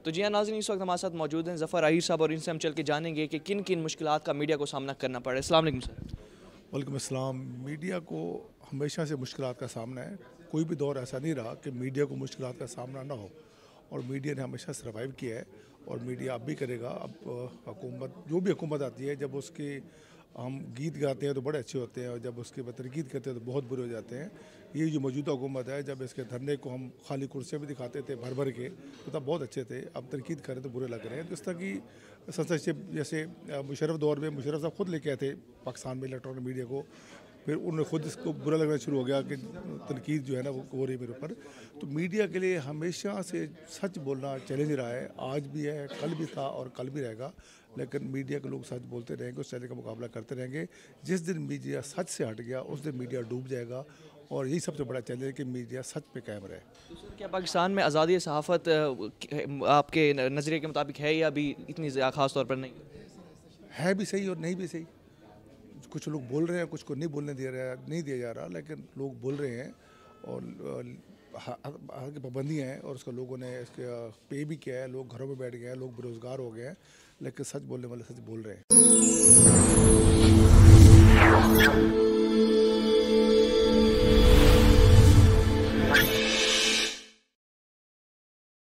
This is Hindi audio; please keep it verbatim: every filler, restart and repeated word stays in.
तो जी हाँ नाज़रीन, इस वक्त हमारे साथ मौजूद हैं ज़फ़र आहिर साहब और इनसे हम चल के जानेंगे कि किन किन मुश्किलात का मीडिया को सामना करना पड़ा है। अस्सलाम वालेकुम सर। वालेकुम अस्सलाम। मीडिया को हमेशा से मुश्किलात का सामना है। कोई भी दौर ऐसा नहीं रहा कि मीडिया को मुश्किलात का सामना ना हो, और मीडिया ने हमेशा सर्वाइव किया है और मीडिया अब भी करेगा। अब हुकूमत, जो भी हुकूमत आती है, जब उसके हम गीत गाते हैं तो बड़े अच्छे होते हैं, और जब उसके तनकीद करते हैं तो बहुत बुरे हो जाते हैं। ये जो मौजूदा हुकूमत है, जब इसके धरने को हम खाली कुर्सियाँ भी दिखाते थे भर भर के, तो तब बहुत अच्छे थे। अब तनकीद करें तो बुरे लग रहे हैं। तो इस तरह की सेंसरशिप, जैसे मुशर्रफ दौर में मुशर्रफ साहब खुद लेके आए थे पाकिस्तान में इलेक्ट्रॉनिक मीडिया को, फिर उन्हें खुद इसको बुरा लगना शुरू हो गया कि तनकीद जो है ना वो हो रही है मेरे ऊपर। तो मीडिया के लिए हमेशा से सच बोलना चैलेंज रहा है, आज भी है, कल भी था और कल भी रहेगा। लेकिन मीडिया के लोग सच बोलते रहेंगे, उस चैलेंज का मुकाबला करते रहेंगे। जिस दिन मीडिया सच से हट गया उस दिन मीडिया डूब जाएगा, और यही सबसे बड़ा चैलेंज है कि मीडिया सच पे कायम रहे। तो सर, क्या पाकिस्तान में आज़ादी सहाफ़त आपके नज़रिए के मुताबिक है या अभी इतनी ख़ास तौर पर नहीं है? भी सही और नहीं भी सही। कुछ लोग बोल रहे हैं, कुछ को नहीं बोलने दिया रहा नहीं दिया जा रहा, लेकिन लोग बोल रहे हैं और की पाबंदियाँ हैं, और उसका लोगों ने इसके पे भी किया है। लोग घरों में बैठ गए हैं, लोग बेरोज़गार हो गए हैं, लेकिन सच बोलने वाले सच बोल रहे हैं।